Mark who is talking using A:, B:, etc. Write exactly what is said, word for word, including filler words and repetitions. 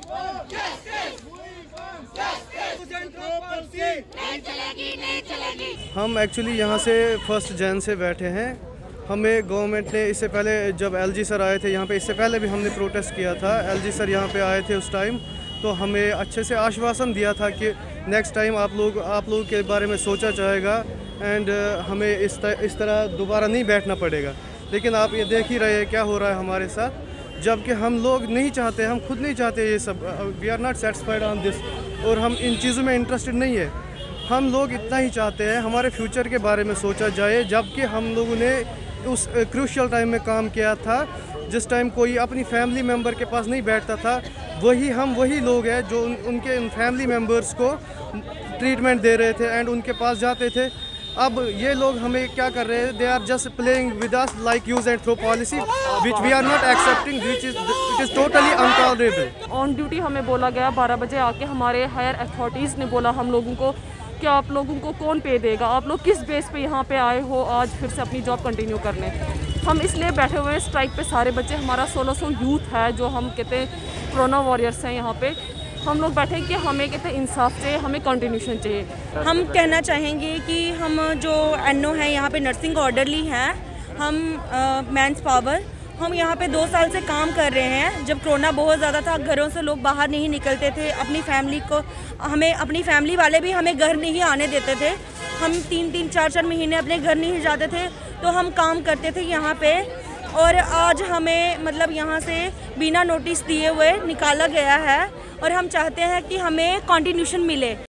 A: हम एक्चुअली यहाँ से फर्स्ट जैन से बैठे हैं। हमें गवर्नमेंट ने इससे पहले जब एलजी सर आए थे यहाँ पे, इससे पहले भी हमने प्रोटेस्ट किया था। एलजी सर यहाँ पे आए थे उस टाइम, तो हमें अच्छे से आश्वासन दिया था कि नेक्स्ट टाइम आप लोग आप लोगों के बारे में सोचा जाएगा एंड हमें इस तरह इस तरह दोबारा नहीं बैठना पड़ेगा। लेकिन आप ये देख ही रहे हैं क्या हो रहा है हमारे साथ, जबकि हम लोग नहीं चाहते, हम खुद नहीं चाहते ये सब। We are not satisfied on this, और हम इन चीज़ों में इंटरेस्टेड नहीं है। हम लोग इतना ही चाहते हैं हमारे फ्यूचर के बारे में सोचा जाए, जबकि हम लोगों ने उस क्रूशियल टाइम में काम किया था जिस टाइम कोई अपनी फैमिली मेम्बर के पास नहीं बैठता था। वही हम वही लोग हैं जो उन, उनके उन फैमिली मेम्बर्स को ट्रीटमेंट दे रहे थे एंड उनके पास जाते थे। अब ये लोग हमें क्या कर रहे हैं, they are just playing with us like use and throw policy which we are not accepting, which is it is totally untolerable.
B: On duty हमें बोला गया बारह बजे आके, हमारे हायर अथॉरिटीज़ ने बोला हम लोगों को कि आप लोगों को कौन पे देगा, आप लोग किस बेस पे यहाँ पे आए हो आज फिर से अपनी जॉब कंटिन्यू करने। हम इसलिए बैठे हुए हैं स्ट्राइक पे सारे बच्चे, हमारा सोलह सौ यूथ है जो हम कहते हैं कोरोना वॉरियर्स हैं यहाँ पे। हम लोग बैठे कि हमें कहते हैं इंसाफ चाहिए, हमें कंटिन्यूशन चाहिए।
C: हम कहना चाहेंगे कि हम जो एन ओ हैं यहाँ पे नर्सिंग ऑर्डरली हैं, हम मैंस पावर, हम यहाँ पे दो साल से काम कर रहे हैं। जब कोरोना बहुत ज़्यादा था, घरों से लोग बाहर नहीं निकलते थे, अपनी फैमिली को हमें अपनी फैमिली वाले भी हमें घर नहीं आने देते थे। हम तीन तीन चार चार महीने अपने घर नहीं जाते थे, तो हम काम करते थे यहाँ पे। और आज हमें मतलब यहाँ से बिना नोटिस दिए हुए निकाला गया है और हम चाहते हैं कि हमें कंटिन्यूशन मिले।